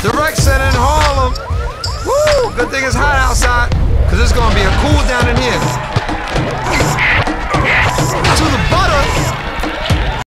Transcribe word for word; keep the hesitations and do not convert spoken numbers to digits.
The rec center in Harlem. Woo! Good thing it's hot outside, because it's going to be a cool down in here.